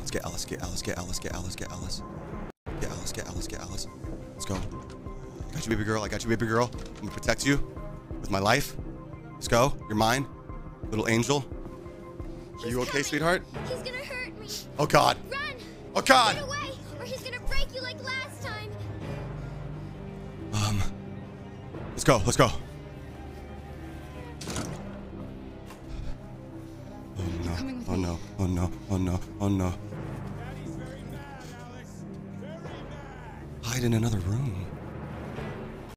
Let's get Alice, get Alice, get Alice, get Alice, get Alice. Get Alice, get Alice, get Alice. Let's go. I got you, baby girl. I got you, baby girl. I'm gonna protect you with my life. Let's go. You're mine. Little angel. Are you okay, sweetheart? He's gonna hurt me. Oh, God. Run! Oh, God! Get away, or he's gonna break you like last time. Let's go. Let's go. Oh, no. Oh, no. Oh, no. Oh, no. Oh, no. Hide in another room.